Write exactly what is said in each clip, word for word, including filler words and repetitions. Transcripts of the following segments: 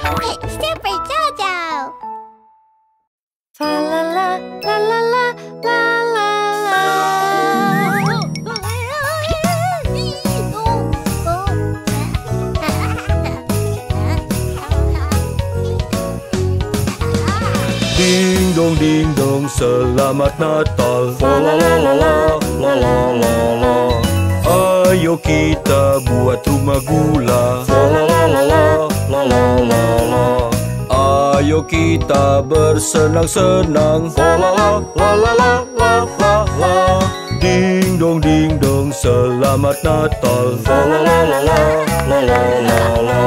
Super Jojo. Fa la la la la la la la la. Ding dong ding dong, selamat Natal. Fa la la la la la la la la. Ayo kita buat rumah gula. Fa la la la la la la la la. Ayo kita bersenang-senang. Fa la la la la la la la la. Ding dong ding dong, selamat Natal. Fa la la la la la la la la.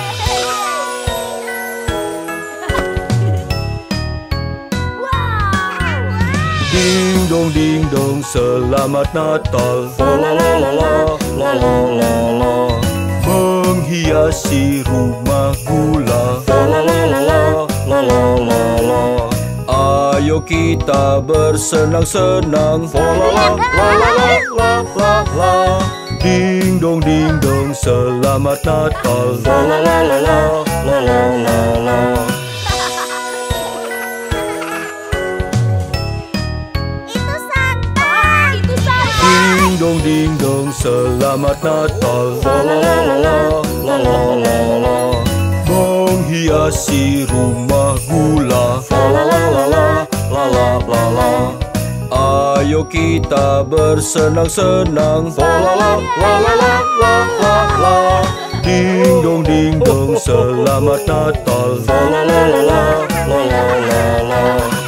Ding dong ding dong, selamat Natal. Fa la la la la la la la la. Menghiasi rumah gula. Fa la la la la la la la la. Ayo kita bersenang-senang. Fa la la la la la la la. Ding dong ding dong, selamat Natal. Fa la la la la la la la la. Ding dong ding dong, selamat Natal. Fa la la la la la la la la. Menghiasi rumah gula. Fa la la la la la la la la. Ayo kita bersenang-senang. Fa la la la la la la la la. Ding dong ding dong, selamat Natal. Fa la la la la la la la la.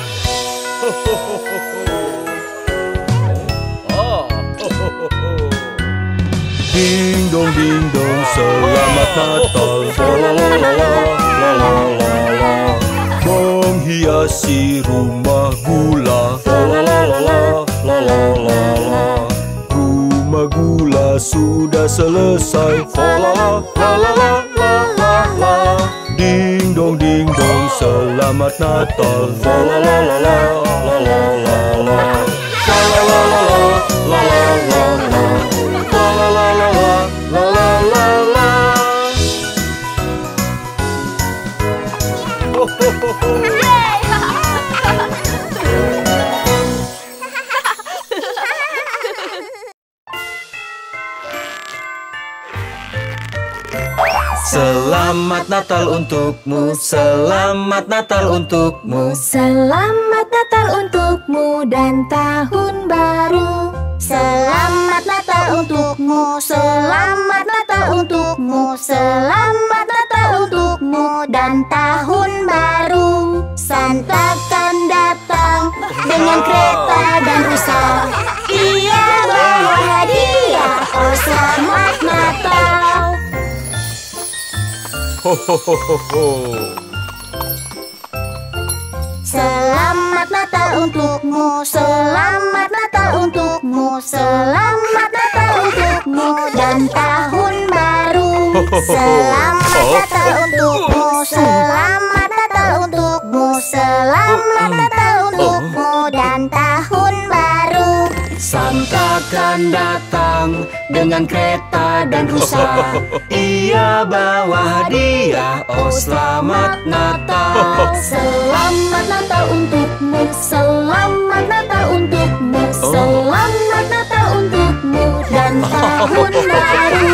Ding dong ding dong, selamat Natal. Fa la la la la la la la la. Menghiasi rumah gula. Fa la la la la la la la la. Rumah gula sudah selesai. Fa la la la la la la la la. Ding dong ding dong, selamat Natal. Fa la la la la la la la la. Fa la la la la la la la la. La la la la la la la la. Ho ho ho ho. Selamat Natal untukmu, selamat Natal untukmu. Selamat Natal untukmu dan tahun baru. Selamat Natal untukmu, selamat Natal untukmu, selamat Natal untukmu dan tahun baru. Santa akan datang dengan kereta dan rusa. Ia bawa hadiah, oh selamat Natal. Ho ho ho ho ho. Selamat Natal untukmu, selamat Natal untukmu, selamat Natal untukmu dan tahun baru. Selamat Natal untukmu, selamat Natal untukmu, selamat Natal untukmu dan tahun baru. Santa akan datang dengan kereta dan rusa. Ia bawa hadiah, oh selamat Natal. Selamat Natal untukmu, selamat Natal untukmu, selamat Natal untukmu dan tahun baru.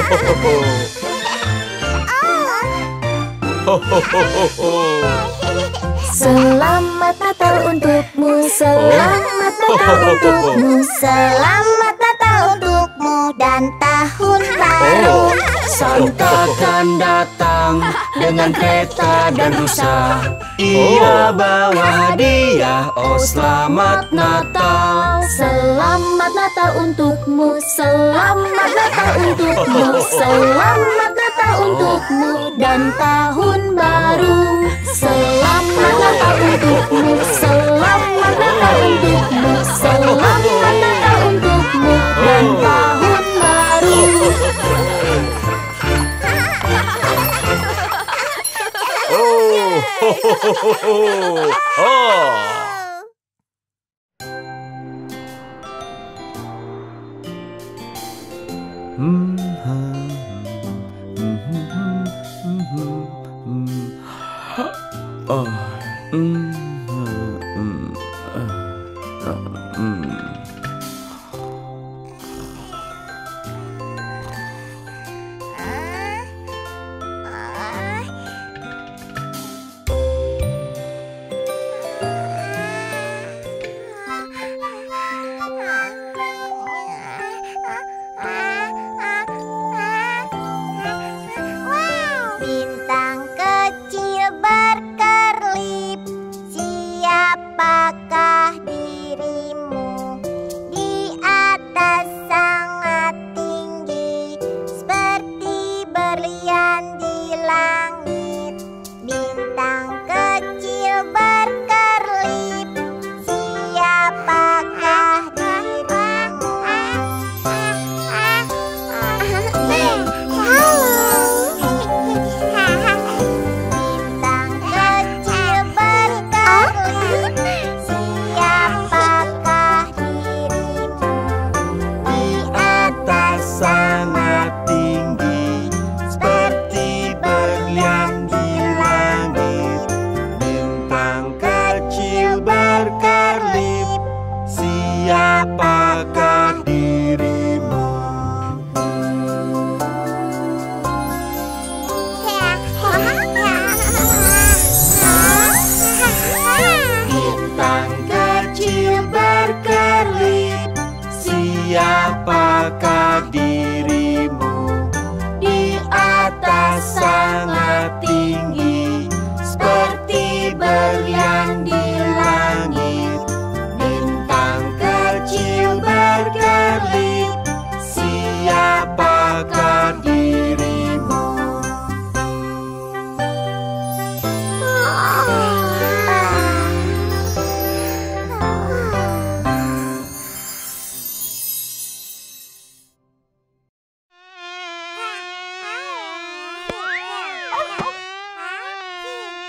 Selamat Natal untukmu, selamat Natal untukmu, selamat Natal untukmu dan tahun baru. Santa akan datang dengan kereta dan rusa. Ia bawa hadiah, oh selamat Natal. Selamat Natal untukmu, selamat Natal untukmu, selamat Natal untukmu dan tahun baru. Selamat Natal untukmu, selamat Natal untukmu, selamat Natal untukmu dan tahun baru. Oh, ho, ho, ho, ho, ho. Oh. Hmm, hmm, hmm, hmm, hmm, hmm, hmm.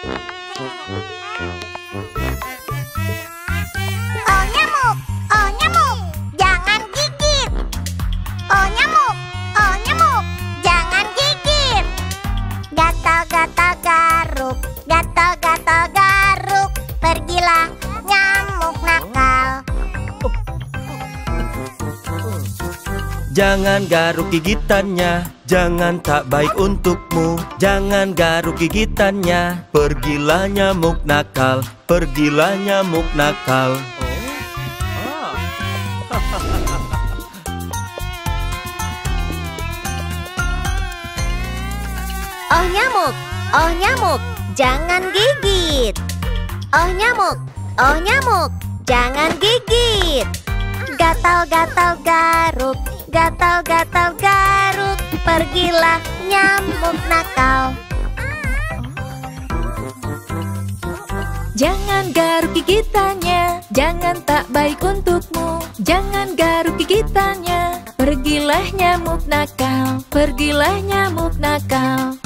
Oh nyamuk, oh nyamuk, jangan gigit. Oh nyamuk, oh nyamuk, jangan gigit. Gatal-gatal garuk, gatal-gatal garuk, pergilah nyamuk nakal. Jangan garuk gigitannya, jangan tak baik untukmu. Jangan garuk gigitannya, pergilah nyamuk nakal, pergilah nyamuk nakal. Oh nyamuk, oh nyamuk, jangan gigit. Oh nyamuk, oh nyamuk, jangan gigit. Gatal-gatal garuk, gatal-gatal garuk, pergilah nyamuk nakal. Jangan garuk gigitannya, jangan tak baik untukmu. Jangan garuk gigitannya, pergilah nyamuk nakal, pergilah nyamuk nakal.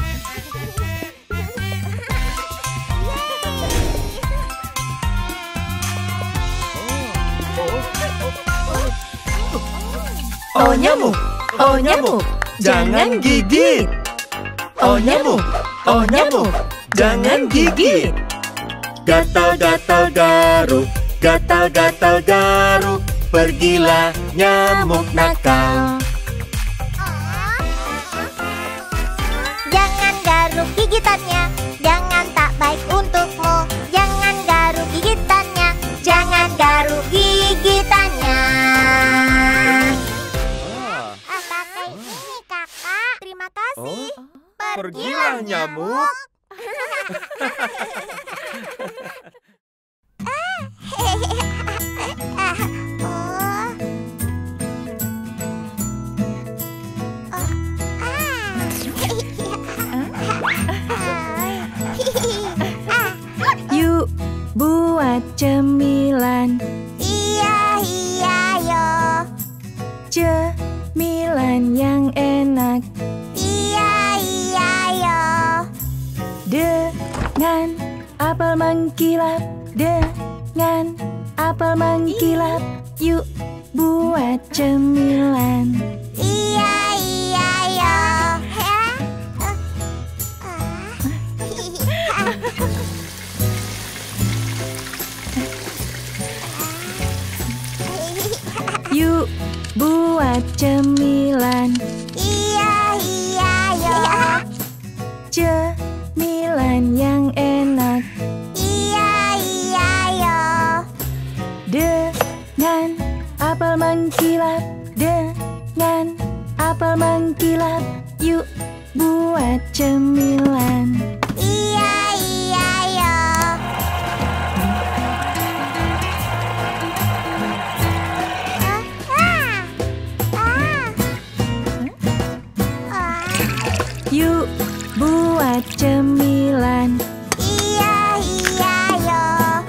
Oh nyamuk, oh nyamuk, jangan gigit. Oh nyamuk, oh nyamuk, jangan gigit. Gatal-gatal garuk, gatal-gatal garuk, pergilah nyamuk nakal. Jangan garuk gigitannya, jangan tak baik untukmu. Jangan garuk gigitannya, jangan garuk gigitannya. Ah, pakai ini kakak, terima kasih. Pergilah nyamuk. Yuk buat cemilan, Iya, iya, yo. cemilan yang enak Iya, iya, yo. dengan apel mengkilap, dengan apel mengkilap. Yuk buat cemilan. Iya, iya, yo. Yuk buat cemilan, Iya, iya, yo. cemilan yang enak Iya, iya, yo. dengan apel mengkilap, dengan apel mengkilap. Yuk buat cemilan. Iya, iya, yo. Ah, ah. Ah. Yuk buat cemilan, Iya, iya, yo.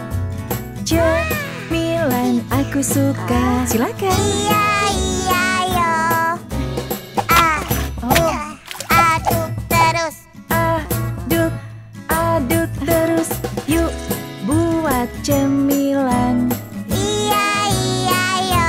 cemilan aku suka. Silakan. Iya, iya, yo. Aduk, aduk terus. Aduk, aduk terus. Yuk buat cemilan. Iya, iya, yo.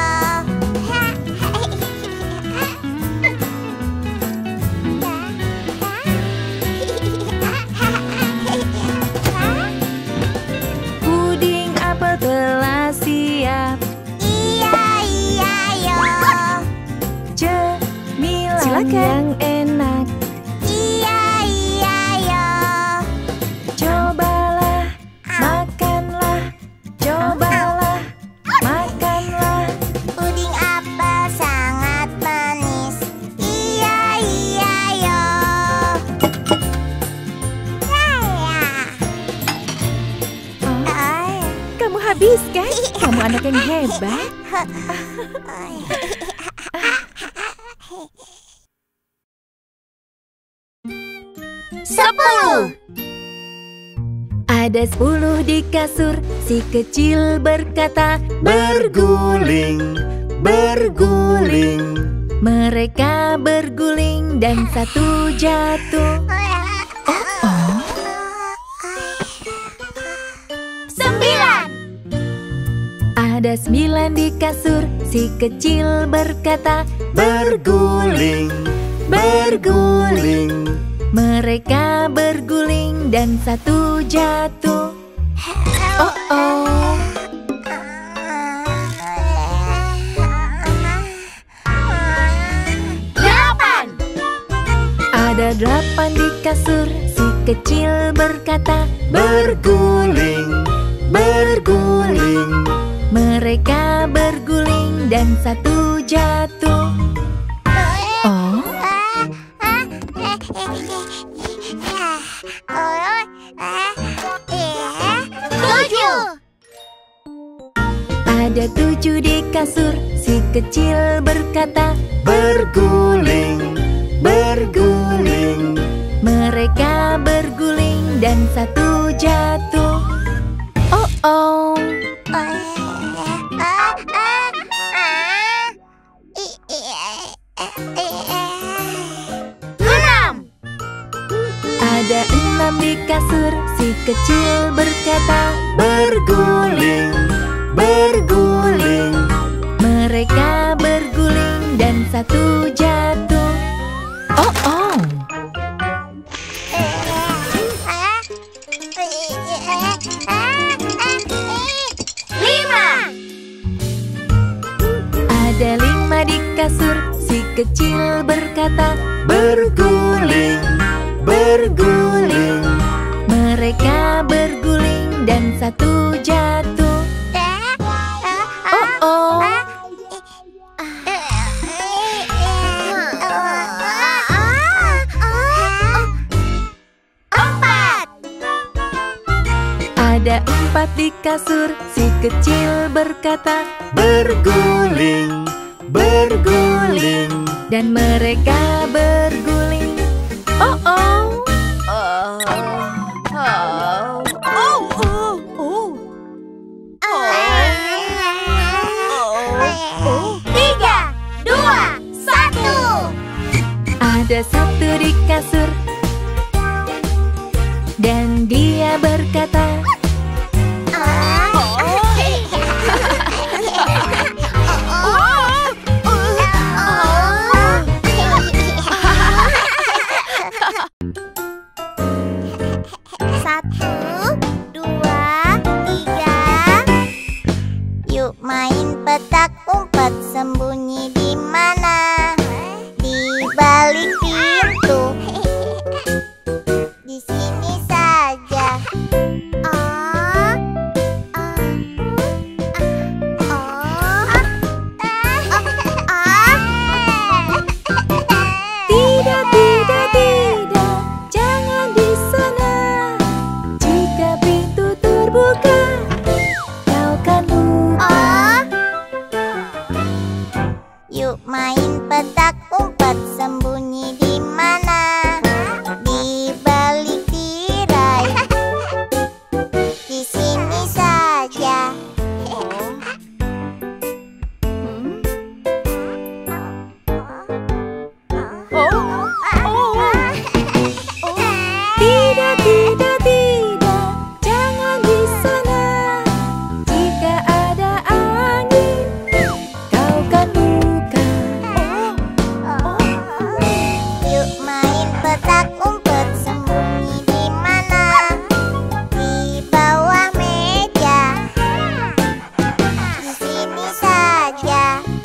Puding apel telah siap. Iya, iya, yo. Cemilan Silakan. yang enak. Iya, iya, yo. Cobalah, makanlah. Cobalah, makanlah. Puding apel sangat manis. Iya, iya, yo. Saya. Oh, Ay. kamu habiskan? Kamu anak yang hebat. Ay. Sepuluh. Ada sepuluh di kasur, si kecil berkata, Berguling, berguling. mereka berguling dan satu jatuh. Ada sembilan di kasur, si kecil berkata, berguling, berguling. Mereka berguling dan satu jatuh. Oh oh. Delapan. Ada delapan di kasur, si kecil berkata, berguling, berguling. Mereka berguling dan satu jatuh. Oh, Tujuh. ada tujuh di kasur, si kecil berkata, berguling, berguling. mereka berguling dan satu jatuh. Oh oh. Enam. Ada enam di kasur, si kecil berkata, berguling, berguling. mereka berguling dan satu jatuh. Oh oh. Lima. Ada lima di kasur, si kecil berkata, berguling, berguling. mereka berguling dan satu jatuh. Oh oh. Empat. Ada empat di kasur, si kecil berkata, berguling, berguling. dan mereka berguling. Oh oh. Tiga, dua, satu. Ada satu di kasur, dan dia berkata, Satu, dua, tiga. Yuk main petak umpet, sembunyi di mana? Di balik pintu. Di sini saja. Oh, oh, oh, tidak, tidak, tidak, jangan di sana. Jika pintu terbuka, kau kan luka. Yuk main petak umpet, sembunyi di mana? Di balik tirai. Di sini saja. Tidak, tidak, tidak, jangan di sana. Jika ada angin, kau kan luka. Yuk main petak umpet, sembunyi di mana? Di bawah meja. Di sini saja.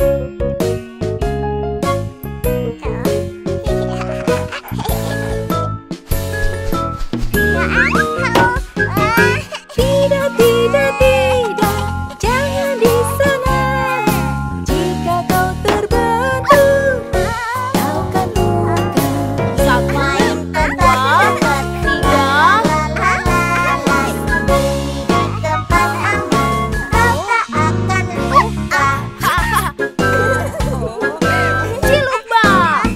Tidak, tidak, tidak, jangan di sana. Jika kau terbentur, kau kan luka. Main petak umpet, tiga. Di tempat aman, kau tak akan luka. Ciluba.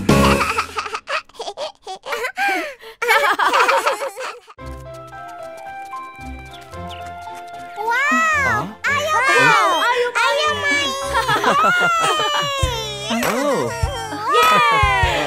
Wow, ayo main, ayo main. Oh,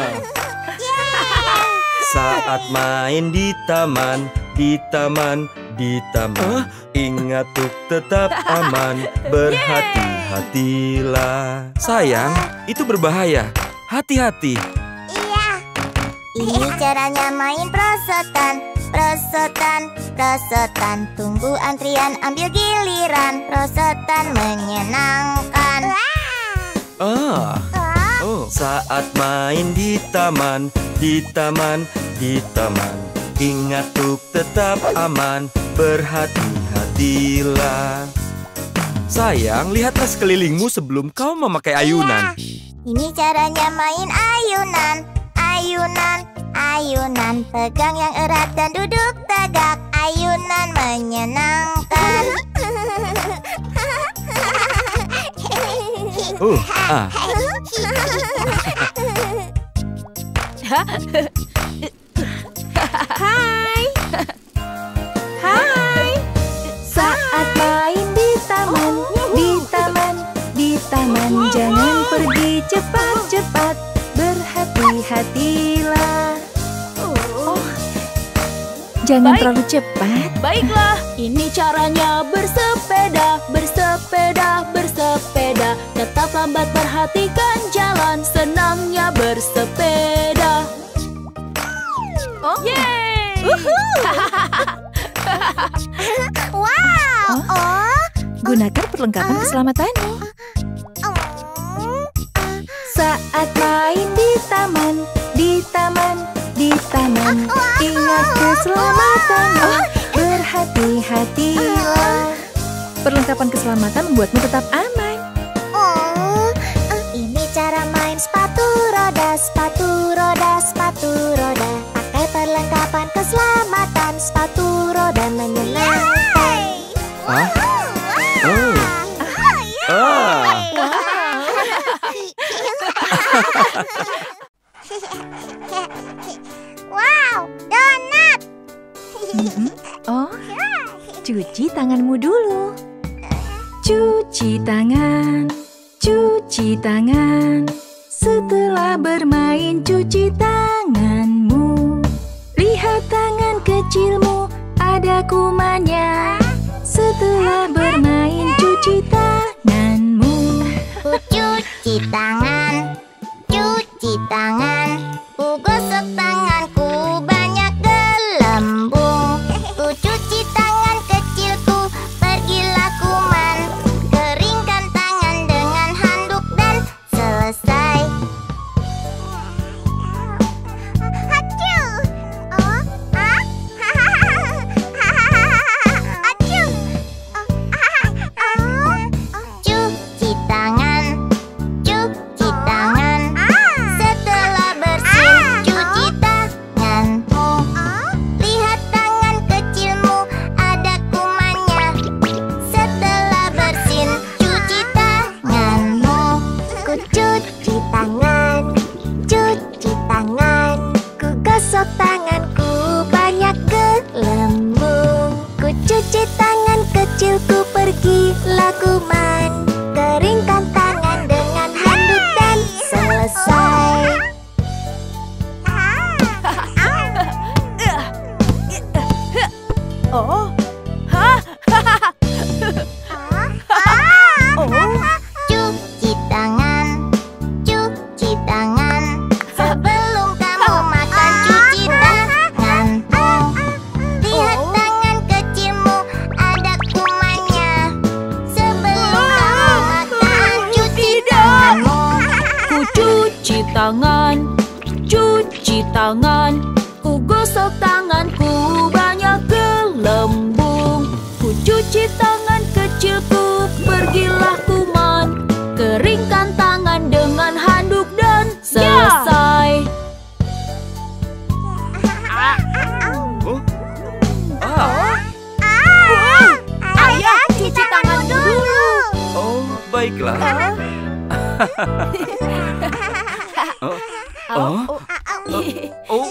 saat main di taman, di taman di taman. Ingat untuk tetap aman, berhati-hatilah. Sayang, itu berbahaya. Hati-hati. Iya. Ini caranya main prosotan. Prosotan, prosotan. Tunggu antrian, ambil giliran. Prosotan menyenangkan. Ah, Oh, saat main di taman, di taman, di taman. Ingat untuk tetap aman, berhati-hatilah. sayang, lihatlah sekelilingmu sebelum kau memakai ayunan. Ini caranya main ayunan. Ayunan, ayunan. Pegang yang erat dan duduk tegak. Ayunan menyenangkan. Uh, ah. Hai. Hai. Saat main di taman, di taman, di taman, jangan pergi cepat-cepat, berhati-hatilah. Oh, jangan Baik. terlalu cepat. Baiklah, ini caranya bersepeda, bersepeda, bersepeda. Tetap lambat, perhatikan jalan, senangnya bersepeda. Oh, Yeay! Wow. Oh. gunakan perlengkapan keselamatanmu. Saat main di taman, di taman, di taman, ingat keselamatanmu, berhati-hatilah. Perlengkapan keselamatan membuatmu tetap aman. Oh, ini cara main sepatu roda, sepatu roda, sepatu roda. Pakai perlengkapan keselamatan, sepatu roda menyenangkan. Ah? Oh. Ah. Wow, donat. Mhm. Oh, cuci tanganmu dulu. Cuci tangan, cuci tangan. Setelah bermain, cuci tanganmu. Lihat tangan kecilmu, ada kumannya. Setelah bermain, cuci tanganmu. Ku cuci tangan, cuci tangan. Ku gosok tanganku, banyak gelembung. Ku cuci tangan kecilku, pergilah kuman. Keringkan tangan dengan handuk dan selesai. Hacu. Oh, ah. Hacu. Cuci tangan, cuci tangan. Setelah bersih, cuci tanganmu. Lihat tangan kecilmu, ada kumannya. Setelah bersin, cuci tanganmu. Ku cuci tangan, cuci tangan. Ku gosok tanganku, banyak gelembung. Ku cuci tangan kecilku, pergilah kuman. Keringkan tangan dengan handuk dan selesai. Oh, hah? Cuci tangan, cuci tangan. Sebelum kamu makan, cuci tanganmu. Lihat tangan kecilmu, ada kumannya. Sebelum kamu makan, cuci tanganmu. Ku cuci tangan, cuci tangan. Ku gosok tanganku, banyak gelembung. Ku cuci tangan kecilku, pergilah kuman. Keringkan tangan dengan handuk dan selesai. Oh. Ah. Ayah, cuci tanganmu dulu. Oh, baiklah. Oh. Oh. Oh.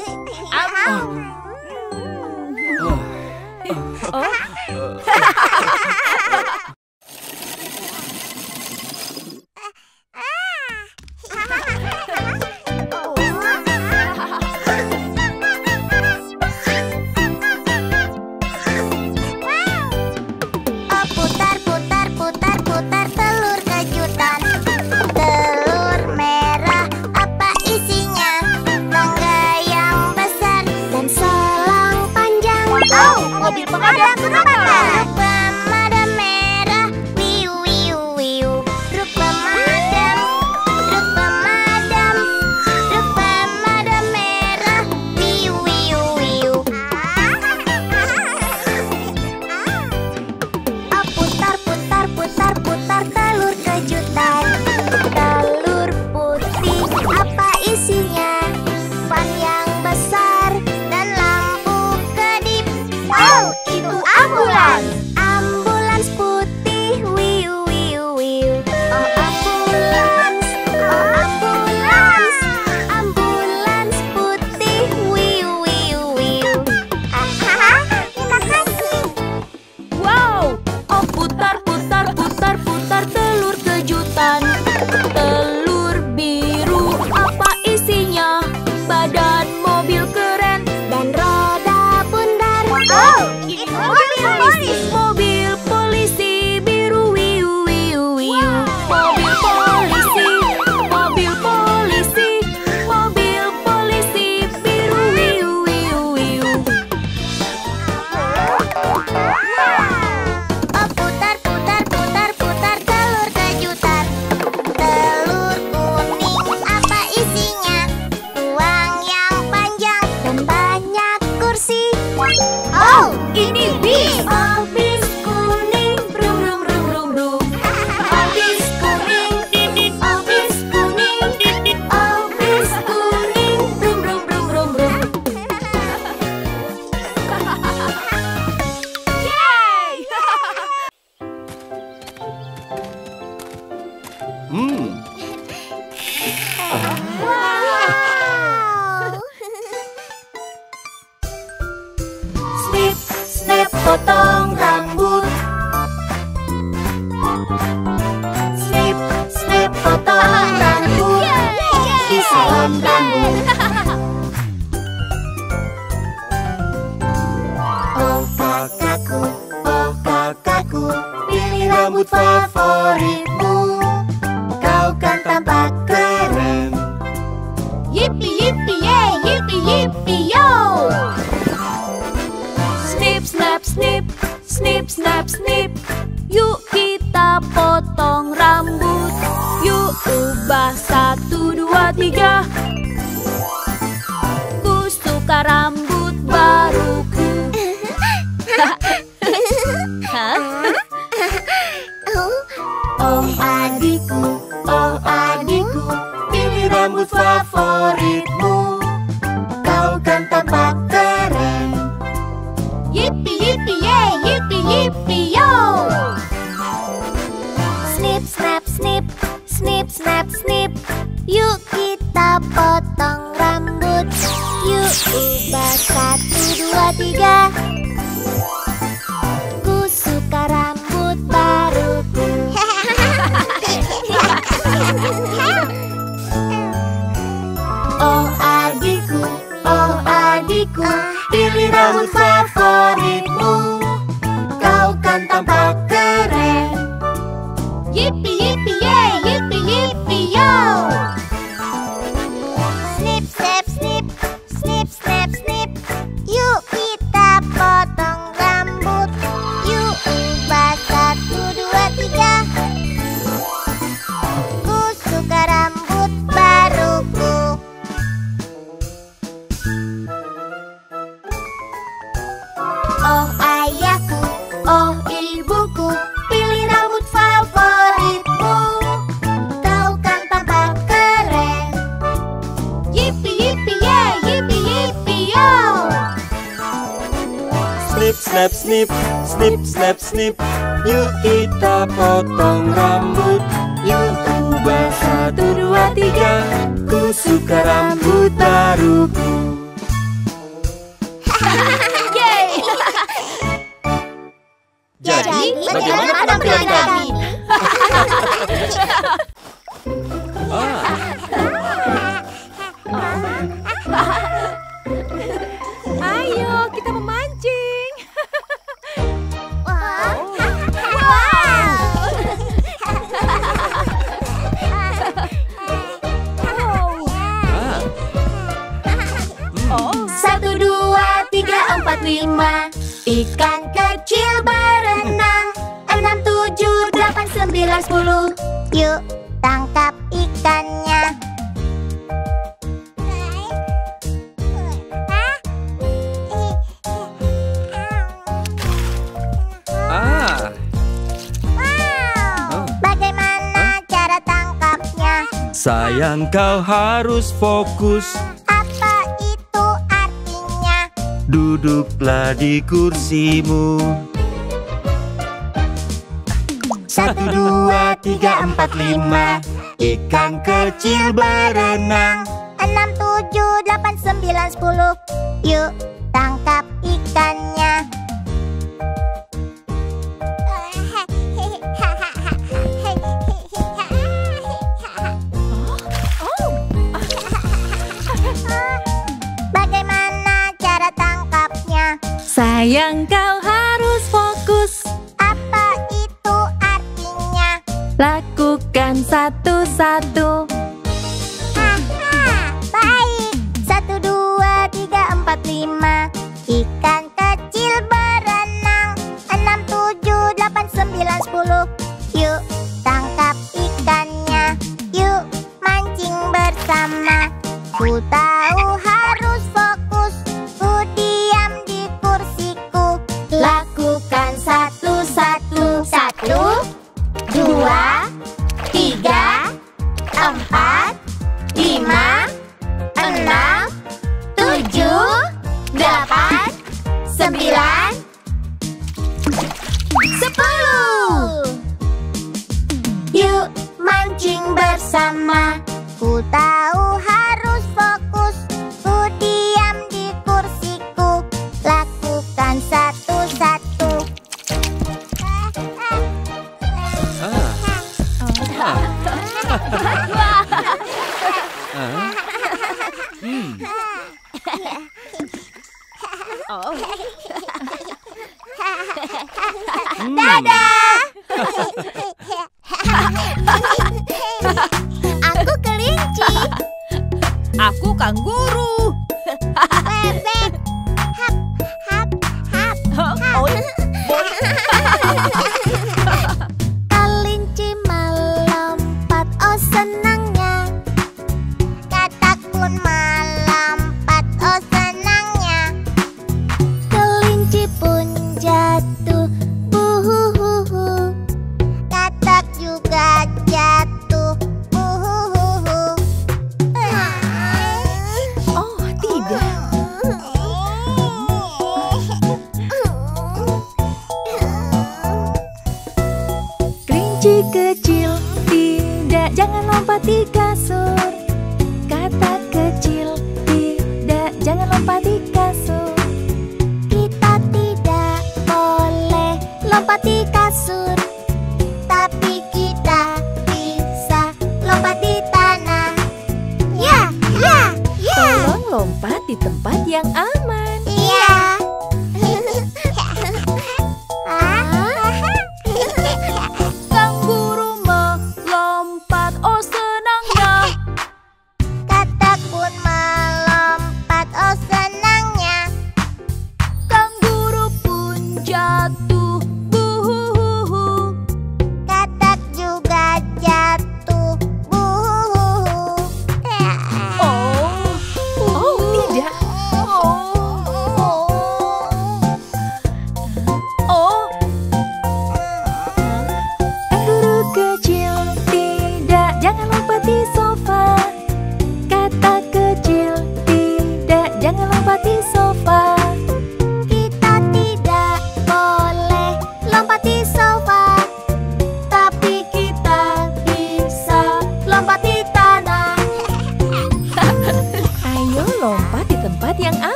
mobil pemadam kebakaran. Pemadam merah, wiu wiu wiu. Truk pemadam, truk pemadam, truk pemadam merah, wiu wiu wiu. Oh, putar putar putar putar telur kejutan. Telur putih, apa isinya? Ban yang besar dan lampu kedip. Oh, itu ambulans. Ambulans putih, wiu wiu wiu. Oh, ambulans, oh ambulans. Ambulans putih, wiu wiu wiu. Hahaha, terima kasih. Wow, oh putar putar putar putar telur kejutan. Telur biru, apa isinya? Badan mobil keren Dan roda bundar. Oh, itu mobil polisi. Mobil polisi biru, wiu wiu wiu. Mobil polisi, mobil polisi, mobil polisi biru, wiu wiu wiu. Oh, putar putar putar putar telur kejutan. Telur kuning, apa isinya? Tuang yang panjang dan banyak kursi. Oh, ini bis. Oh, bis kuning, brum brum brum brum brum. Oh, bis kuning, oh bis kuning, oh bis kuning, brum brum brum brum brum. Hmm, Wow. Snip, snap, potong rambut. Snip, snap, potong rambut. Di salon rambut. oh kakakku, oh kakakku, pilih rambut favoritmu. Kau kan tampak keren. Yippee yippee yay, yippee yippee yo. Snip snap snip, snip snap snip. Yuk kita potong rambut. Yuk ubah satu dua tiga. Ku suka rambut baruku. Oh adikku, oh adikku, pilih rambut favoritmu. Kau kan tampak keren. Yippee yippee yay, yippee yippee yo. Snip, snap, snip, snip, snap, snip. Yuk kita potong rambut. Yuk ubah satu, dua, tiga. Ku suka rambut baruku. Oh adikku, oh adikku, pilih rambut favoritmu. Kau kan tampak keren. Yippee yippee yay, yippee yippee yo. Snip, snap, snip, snip, snap, snip. Yuk kita potong rambut. Yuk ubah satu, dua, tiga. Ku suka rambut baruku. Oh ayahku, oh ibuku, pilih rambut favoritmu. Kau kan tampak keren. Yippee yippee yay, yippee yippee yo. Snip, snap, snip, snip, snap, snip. Yuk kita potong rambut. Yuk ubah satu, dua, tiga. Ku suka rambut baruku. Jadi, bagaimana penampilan kami? Ayo, kita memancing. Wow. Satu, dua, tiga, empat, lima. Ikan kecil berenang. Enam, tujuh, delapan, sembilan, sepuluh. Yuk, tangkap ikannya. Ah, Wow, bagaimana cara tangkapnya? Sayang kau harus fokus. Apa itu artinya? Duduklah di kursimu. Satu, dua, tiga, empat, lima. Ikan kecil berenang. Enam, tujuh, delapan, sembilan, sepuluh. Yuk, tangkap ikannya. Bagaimana cara tangkapnya? Sayang kau harus fokus. Apa itu artinya? Lakukan satu-satu. Haha, baik. Satu, dua, tiga, empat, lima. Ikan kecil berenang. Enam, tujuh, delapan, sembilan, sepuluh. Yuk, tangkap ikannya. Yuk, mancing bersama. Ku tahu harus fokus. Ku diam di kursiku. Lakukan satu-satu. Satu, dua, tiga, empat, lima, enam, tujuh, delapan, sembilan, sepuluh. Yuk, mancing bersama. Ku tahu harus fokus. Ku diam di kursiku. Lakukan satu-satu. Dadah. Aku kelinci. Aku kanguru. Bebek. Hap, hap, hap. Boing, boing. Kelinci melompat, oh senangnya. Katak pun melompat, oh senangnya. Kelinci pun jatuh, buhuhuhu. Katak juga jatuh, buhuhuhu. Oh, tidak. Kelinci kecil, tidak, jangan lompat di kasur. Katak kecil, tidak, jangan lompat di kasur. Kita tidak boleh lompat di kasur, tapi kita bisa lompat di tanah. Ya, ya, ya. Tolong lompat di tempat yang aman. Iya. Kanguru melompat, oh senangnya. Katak pun melompat, oh senangnya. Kanguru pun jatuh, buhuhuhu. Katak juga jatuh, buhuhuhu. Oh, Oh, tidak. oh.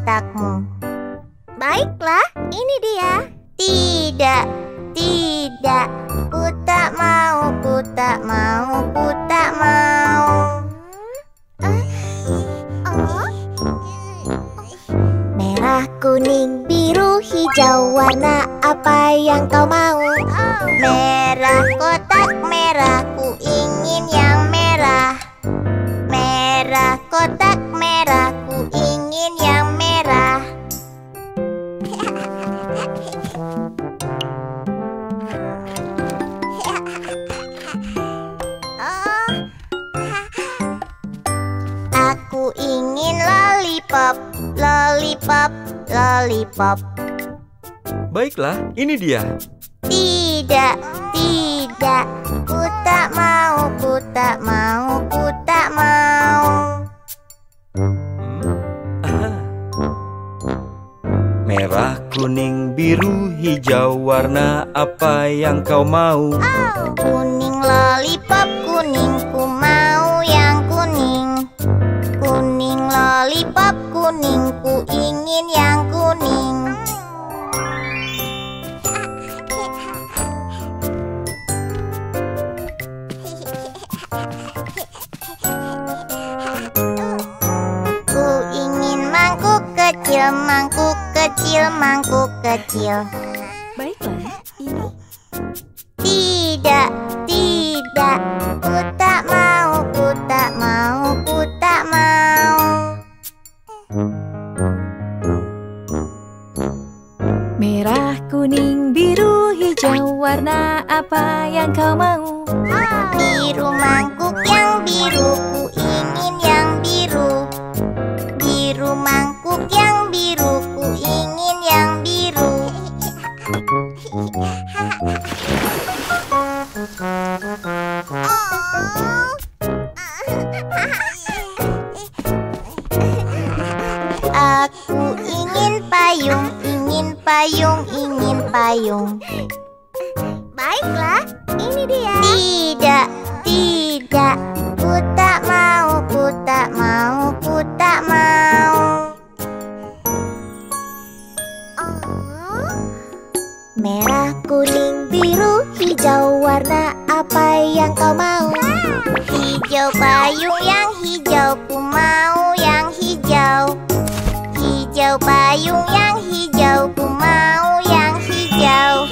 kotakmu. Baiklah, ini dia. Tidak, tidak, ku tak mau, ku tak mau, ku tak mau. Merah, kuning, biru, hijau, warna apa yang kau mau? Merah, kotak merah, ku ingin yang merah. Merah, kotak merah, ku ingin yang merah. Aku ingin lollipop, lollipop, lollipop. Baiklah, ini dia. Tidak, tidak, ku tak mau, ku tak mau, ku tak mau. Merah, kuning, biru, hijau, warna apa yang kau mau? Kuning lollipop, kuning, ku mau yang kuning. Kuning lollipop, kuning, ku ingin yang kuning. Ku ingin mangkuk kecil, mangkuk kecil, mangkuk kecil. Baiklah, ini. Tidak, tidak, ku tak mau, ku tak mau, ku tak mau. Merah, kuning, biru, hijau, warna apa yang kau mau? Biru mangkuk yang biru, ku ingin yang biru. Biru mangkuk yang biru, ku ingin yang biru. Aku ingin payung, ingin payung, ingin payung. Baiklah, ini dia. Tidak, tidak, ku tak mau, ku tak mau, ku tak mau. Merah, kuning, biru, hijau, warna apa yang kau mau? Hijau payung yang hijau, ku mau yang hijau. Hijau payung yang hijau, ku mau yang hijau.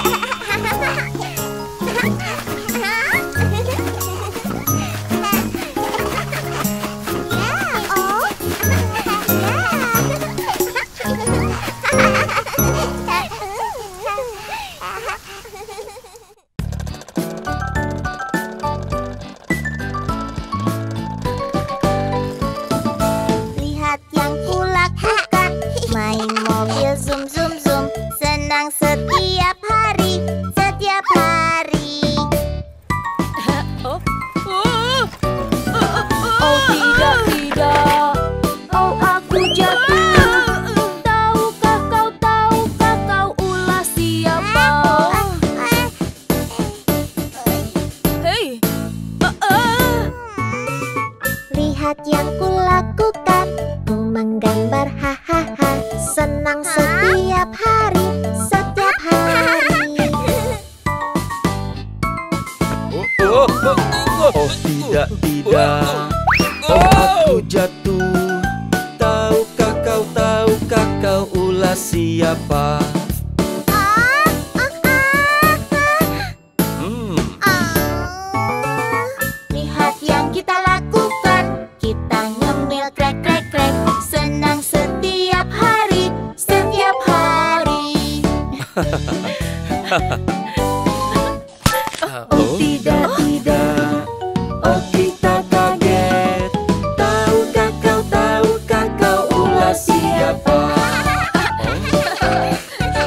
Lihat yang kulakukan, main mobil zoom zoom zoom, senang setiap hari, setiap hari. Oh, tidak, tidak. Oh, aku jatuh. Tahukah kau, tahukah kau ulas siapa? Hei, uh, uh. Lihat yang kulakukan, ku menggambar hahaha, senang setiap hari, setiap hari. Oh, oh, oh, oh. Oh, tidak, tidak. Oh, aku jatuh. Tahukah kau, tahukah kau ulas siapa? Hmm. Lihat yang kita lakukan, kita ngemil krek krek krek, senang setiap hari, setiap hari. Oh, tidak, tidak. Oh, kita kaget. Tahukah kau, tahukah kau ulas siapa?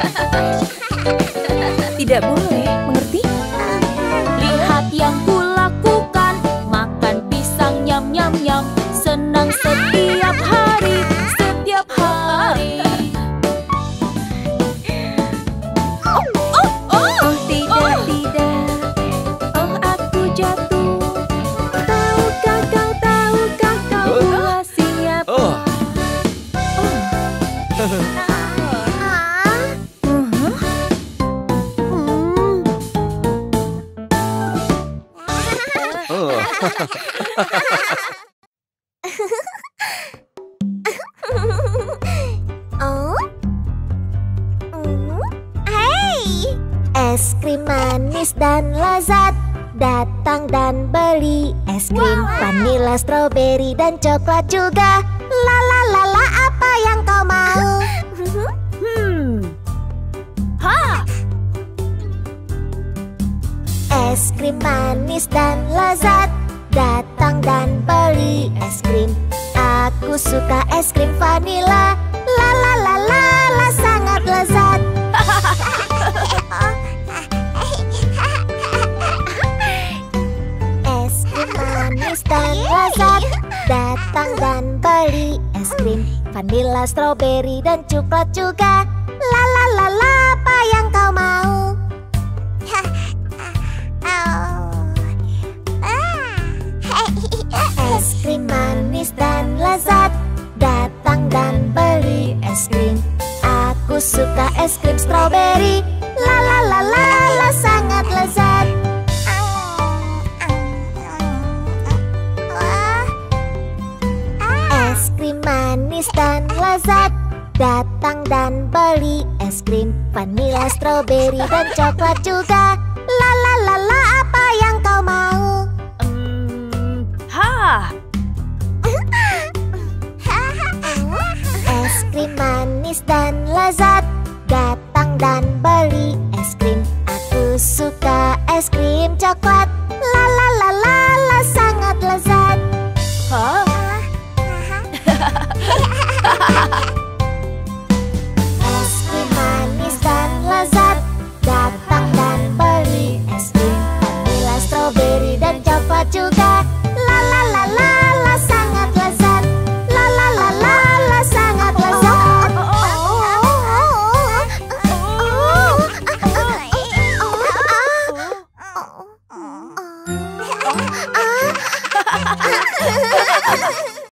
Oh. Oh? Mm, Hei! Es krim manis dan lezat, datang dan beli es krim vanila, stroberi dan coklat juga. La la la la, apa yang kau mau? Hmm. Ha! Es krim manis dan lezat, datang dan beli es krim. Aku suka es krim vanila. La la la la la, sangat lezat. Es krim manis dan lezat, datang dan beli es krim vanila, stroberi dan coklat juga. La la la la, apa yang kau mau? Es krim manis dan lezat, datang dan beli es krim. Aku suka es krim stroberi. La la la la la, sangat lezat. Es krim manis dan lezat, datang dan beli es krim vanila, stroberi dan coklat juga. La la la la, apa yang kau mau? Hmm. Ha! Es krim manis dan lezat, datang dan beli es krim. Aku suka es krim coklat. La la la la la, sangat lezat. Ha? Es krim manis dan lezat, datang dan beli es krim vanila, stroberi dan coklat juga. La la la la la, sangat lezat. La la la la la, sangat lezat.